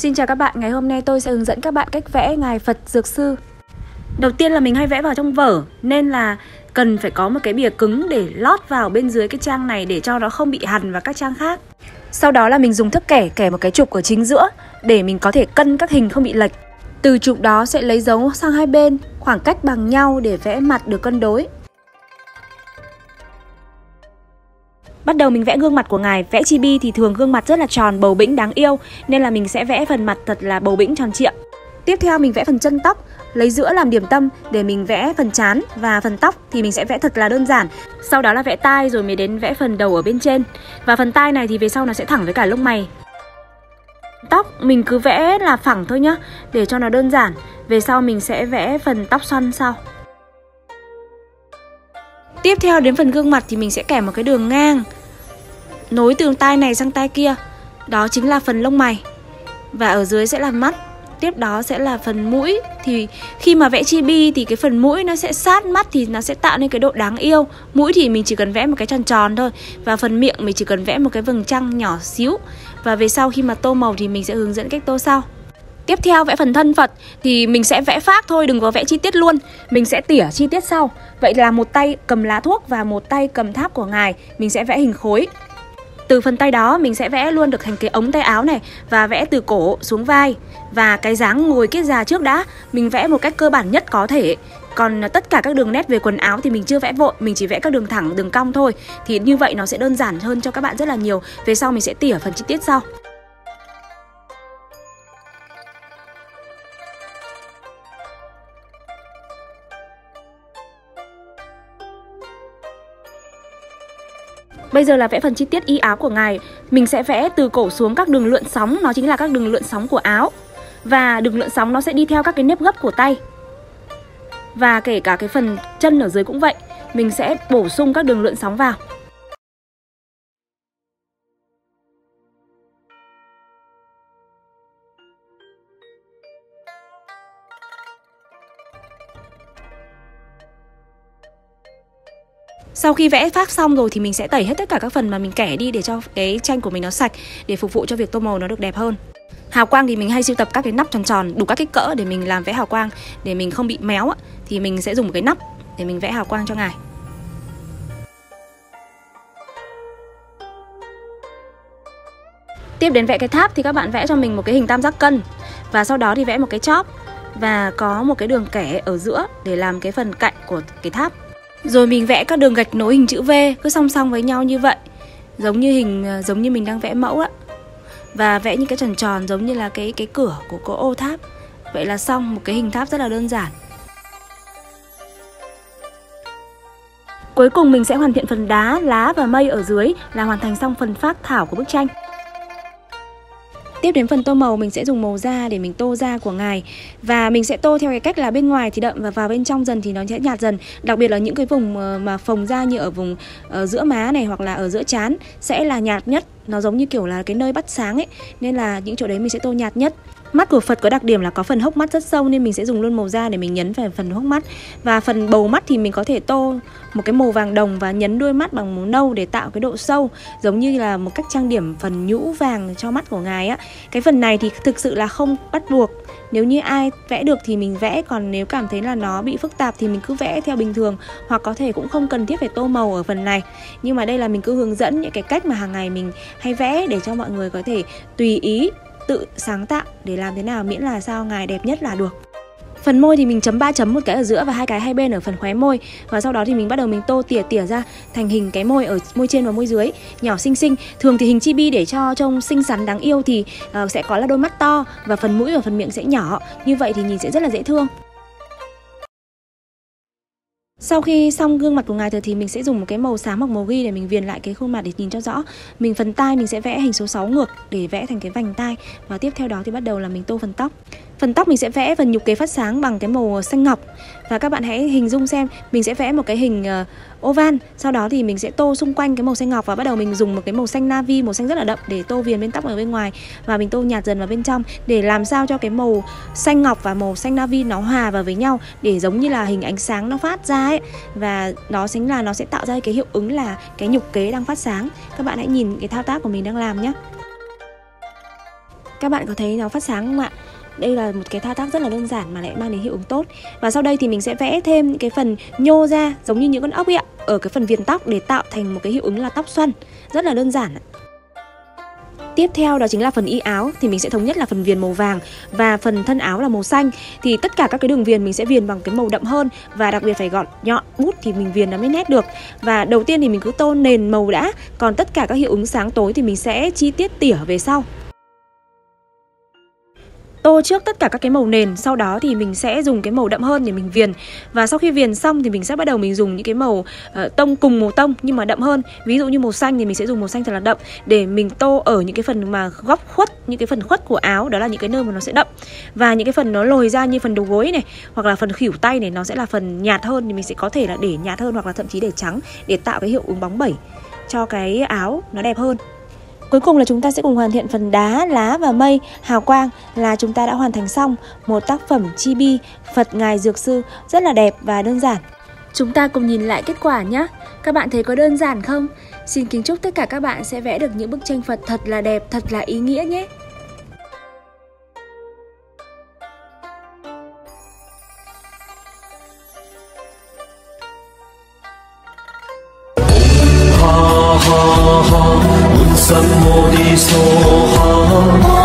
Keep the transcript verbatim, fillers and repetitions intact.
Xin chào các bạn, ngày hôm nay tôi sẽ hướng dẫn các bạn cách vẽ ngài Phật Dược Sư. Đầu tiên là mình hay vẽ vào trong vở, nên là cần phải có một cái bìa cứng để lót vào bên dưới cái trang này để cho nó không bị hằn vào các trang khác. Sau đó là mình dùng thước kẻ kẻ một cái trục ở chính giữa để mình có thể cân các hình không bị lệch. Từ trục đó sẽ lấy dấu sang hai bên, khoảng cách bằng nhau để vẽ mặt được cân đối. Bắt đầu mình vẽ gương mặt của ngài. Vẽ chibi thì thường gương mặt rất là tròn, bầu bĩnh, đáng yêu, nên là mình sẽ vẽ phần mặt thật là bầu bĩnh, tròn trịa. Tiếp theo mình vẽ phần chân tóc, lấy giữa làm điểm tâm để mình vẽ phần trán, và phần tóc thì mình sẽ vẽ thật là đơn giản. Sau đó là vẽ tai, rồi mới đến vẽ phần đầu ở bên trên. Và phần tai này thì về sau nó sẽ thẳng với cả lông mày. Tóc mình cứ vẽ là phẳng thôi nhá, để cho nó đơn giản. Về sau mình sẽ vẽ phần tóc xoăn sau. Tiếp theo đến phần gương mặt thì mình sẽ kẻ một cái đường ngang nối từ tai này sang tai kia. Đó chính là phần lông mày. Và ở dưới sẽ là mắt. Tiếp đó sẽ là phần mũi. Thì khi mà vẽ chibi thì cái phần mũi nó sẽ sát mắt, thì nó sẽ tạo nên cái độ đáng yêu. Mũi thì mình chỉ cần vẽ một cái tròn tròn thôi. Và phần miệng mình chỉ cần vẽ một cái vầng trăng nhỏ xíu. Và về sau khi mà tô màu thì mình sẽ hướng dẫn cách tô sau. Tiếp theo vẽ phần thân Phật thì mình sẽ vẽ phác thôi, đừng có vẽ chi tiết luôn. Mình sẽ tỉa chi tiết sau. Vậy là một tay cầm lá thuốc và một tay cầm tháp của ngài. Mình sẽ vẽ hình khối. Từ phần tay đó mình sẽ vẽ luôn được thành cái ống tay áo này, và vẽ từ cổ xuống vai. Và cái dáng ngồi kiết già trước đã, mình vẽ một cách cơ bản nhất có thể. Còn tất cả các đường nét về quần áo thì mình chưa vẽ vội, mình chỉ vẽ các đường thẳng, đường cong thôi. Thì như vậy nó sẽ đơn giản hơn cho các bạn rất là nhiều. Về sau mình sẽ tỉa phần chi tiết sau. Bây giờ là vẽ phần chi tiết y áo của ngài. Mình sẽ vẽ từ cổ xuống các đường lượn sóng, nó chính là các đường lượn sóng của áo. Và đường lượn sóng nó sẽ đi theo các cái nếp gấp của tay. Và kể cả cái phần chân ở dưới cũng vậy. Mình sẽ bổ sung các đường lượn sóng vào. Sau khi vẽ phác xong rồi thì mình sẽ tẩy hết tất cả các phần mà mình kẻ đi để cho cái tranh của mình nó sạch, để phục vụ cho việc tô màu nó được đẹp hơn. Hào quang thì mình hay sưu tập các cái nắp tròn tròn đủ các kích cỡ để mình làm vẽ hào quang, để mình không bị méo á, thì mình sẽ dùng một cái nắp để mình vẽ hào quang cho ngài. Tiếp đến vẽ cái tháp thì các bạn vẽ cho mình một cái hình tam giác cân, và sau đó thì vẽ một cái chóp và có một cái đường kẻ ở giữa để làm cái phần cạnh của cái tháp. Rồi mình vẽ các đường gạch nối hình chữ V cứ song song với nhau như vậy, giống như hình giống như mình đang vẽ mẫu á. Và vẽ những cái tròn tròn giống như là cái cái cửa của cái ô tháp. Vậy là xong một cái hình tháp rất là đơn giản. Cuối cùng mình sẽ hoàn thiện phần đá, lá và mây ở dưới là hoàn thành xong phần phác thảo của bức tranh. Tiếp đến phần tô màu, mình sẽ dùng màu da để mình tô da của ngài. Và mình sẽ tô theo cái cách là bên ngoài thì đậm và vào bên trong dần thì nó sẽ nhạt dần. Đặc biệt là những cái vùng mà phồng da như ở vùng ở giữa má này hoặc là ở giữa trán sẽ là nhạt nhất. Nó giống như kiểu là cái nơi bắt sáng ấy. Nên là những chỗ đấy mình sẽ tô nhạt nhất. Mắt của Phật có đặc điểm là có phần hốc mắt rất sâu, nên mình sẽ dùng luôn màu da để mình nhấn về phần hốc mắt. Và phần bầu mắt thì mình có thể tô một cái màu vàng đồng và nhấn đuôi mắt bằng màu nâu để tạo cái độ sâu, giống như là một cách trang điểm phần nhũ vàng cho mắt của ngài á. Cái phần này thì thực sự là không bắt buộc. Nếu như ai vẽ được thì mình vẽ, còn nếu cảm thấy là nó bị phức tạp thì mình cứ vẽ theo bình thường, hoặc có thể cũng không cần thiết phải tô màu ở phần này. Nhưng mà đây là mình cứ hướng dẫn những cái cách mà hàng ngày mình hay vẽ để cho mọi người có thể tùy ý tự sáng tạo để làm thế nào miễn là sao ngài đẹp nhất là được. Phần môi thì mình chấm ba chấm, một cái ở giữa và hai cái hai bên ở phần khóe môi. Và sau đó thì mình bắt đầu mình tô tỉa tỉa ra thành hình cái môi ở môi trên và môi dưới nhỏ xinh xinh. Thường thì hình chibi để cho trông xinh xắn đáng yêu thì uh, sẽ có là đôi mắt to, và phần mũi và phần miệng sẽ nhỏ. Như vậy thì nhìn sẽ rất là dễ thương. Sau khi xong gương mặt của ngài rồi thì mình sẽ dùng một cái màu xám hoặc màu ghi để mình viền lại cái khuôn mặt để nhìn cho rõ. Mình phần tai mình sẽ vẽ hình số sáu ngược để vẽ thành cái vành tai. Và tiếp theo đó thì bắt đầu là mình tô phần tóc. Phần tóc mình sẽ vẽ phần nhục kế phát sáng bằng cái màu xanh ngọc. Và các bạn hãy hình dung xem, mình sẽ vẽ một cái hình uh, oval. Sau đó thì mình sẽ tô xung quanh cái màu xanh ngọc. Và bắt đầu mình dùng một cái màu xanh navy, màu xanh rất là đậm để tô viền bên tóc ở bên ngoài. Và mình tô nhạt dần vào bên trong để làm sao cho cái màu xanh ngọc và màu xanh navy nó hòa vào với nhau, để giống như là hình ánh sáng nó phát ra ấy. Và nó chính là nó sẽ tạo ra cái hiệu ứng là cái nhục kế đang phát sáng. Các bạn hãy nhìn cái thao tác của mình đang làm nhé. Các bạn có thấy nó phát sáng không ạ? Đây là một cái thao tác rất là đơn giản mà lại mang đến hiệu ứng tốt. Và sau đây thì mình sẽ vẽ thêm những cái phần nhô ra giống như những con ốc ấy ạ, ở cái phần viền tóc để tạo thành một cái hiệu ứng là tóc xoăn. Rất là đơn giản ạ. Tiếp theo đó chính là phần y áo, thì mình sẽ thống nhất là phần viền màu vàng và phần thân áo là màu xanh. Thì tất cả các cái đường viền mình sẽ viền bằng cái màu đậm hơn, và đặc biệt phải gọn nhọn bút thì mình viền nó mới nét được. Và đầu tiên thì mình cứ tô nền màu đã, còn tất cả các hiệu ứng sáng tối thì mình sẽ chi tiết tỉa về sau. Tô trước tất cả các cái màu nền, sau đó thì mình sẽ dùng cái màu đậm hơn để mình viền. Và sau khi viền xong thì mình sẽ bắt đầu mình dùng những cái màu uh, tông cùng màu tông nhưng mà đậm hơn. Ví dụ như màu xanh thì mình sẽ dùng màu xanh thật là đậm để mình tô ở những cái phần mà góc khuất, những cái phần khuất của áo, đó là những cái nơi mà nó sẽ đậm. Và những cái phần nó lồi ra như phần đầu gối này, hoặc là phần khuỷu tay này, nó sẽ là phần nhạt hơn, thì mình sẽ có thể là để nhạt hơn hoặc là thậm chí để trắng để tạo cái hiệu ứng bóng bẩy cho cái áo nó đẹp hơn. Cuối cùng là chúng ta sẽ cùng hoàn thiện phần đá, lá và mây, hào quang là chúng ta đã hoàn thành xong một tác phẩm chibi Phật Ngài Dược Sư rất là đẹp và đơn giản. Chúng ta cùng nhìn lại kết quả nhé. Các bạn thấy có đơn giản không? Xin kính chúc tất cả các bạn sẽ vẽ được những bức tranh Phật thật là đẹp, thật là ý nghĩa nhé. ha ha ha, 滿心我的所哈。